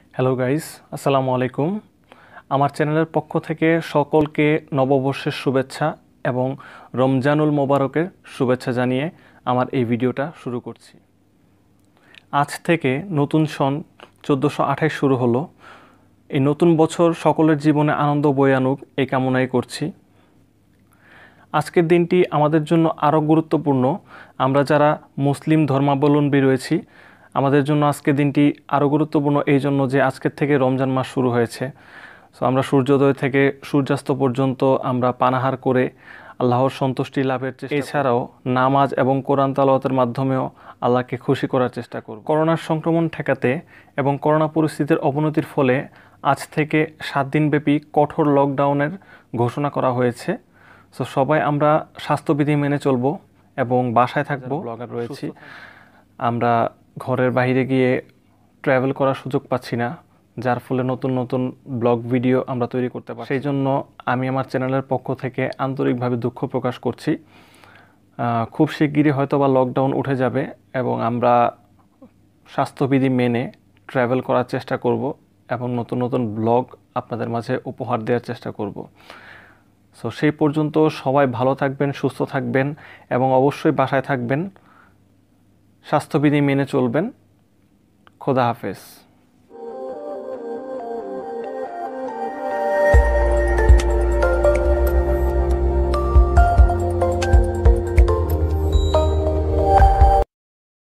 Hello guys, আসসালামু আলাইকুম। আমার চ্যানেলের পক্ষ থেকে সকলকে নববর্ষের শুভেচ্ছা এবং রমজানুল মোবারকের শুভেচ্ছা জানিয়ে আমার এই ভিডিওটা শুরু করছি। আজ থেকে নতুন সন 1428 শুরু হলো। এই নতুন বছর সকলের জীবনে আনন্দ বয়ে আনুক এই কামনাই করছি। আজকের দিনটি আমাদের জন্য আরও গুরুত্বপূর্ণ। আমরা যারা মুসলিম ধর্মাবলম্বী রয়েছি, আমাদের জন্য আজকের দিনটি আরও গুরুত্বপূর্ণ এই জন্য যে আজকের থেকে রমজান মাস শুরু হয়েছে। সো আমরা সূর্যোদয় থেকে সূর্যাস্ত পর্যন্ত আমরা পানাহার করে আল্লাহর সন্তুষ্টি লাভের চেষ্টা, এছাড়াও নামাজ এবং কোরআন তেলাওয়াতের মাধ্যমেও আল্লাহকে খুশি করার চেষ্টা করব। করোনার সংক্রমণ ঠেকাতে এবং করোনা পরিস্থিতির অবনতির ফলে আজ থেকে 7 দিনব্যাপী কঠোর লকডাউনের ঘোষণা করা হয়েছে। সো সবাই আমরা স্বাস্থ্যবিধি মেনে চলবো এবং বাসায় থাকবো। ব্লগার রয়েছি, আমরা ঘরের বাইরে গিয়ে ট্রাভেল করার সুযোগ পাচ্ছি না, যার ফলে নতুন নতুন ব্লগ ভিডিও আমরা তৈরি করতে পারি। সেই জন্য আমি আমার চ্যানেলের পক্ষ থেকে আন্তরিকভাবে দুঃখ প্রকাশ করছি। খুব শিগগিরই হয়তো বা লকডাউন উঠে যাবে এবং আমরা স্বাস্থ্যবিধি মেনে ট্রাভেল করার চেষ্টা করব এবং নতুন নতুন ব্লগ আপনাদের মাঝে উপহার দেওয়ার চেষ্টা করব। সো সেই পর্যন্ত সবাই ভালো থাকবেন, সুস্থ থাকবেন এবং অবশ্যই বাসায় থাকবেন, স্বাস্থ্যবিধি মেনে চলবেন। খোদা হাফেজ।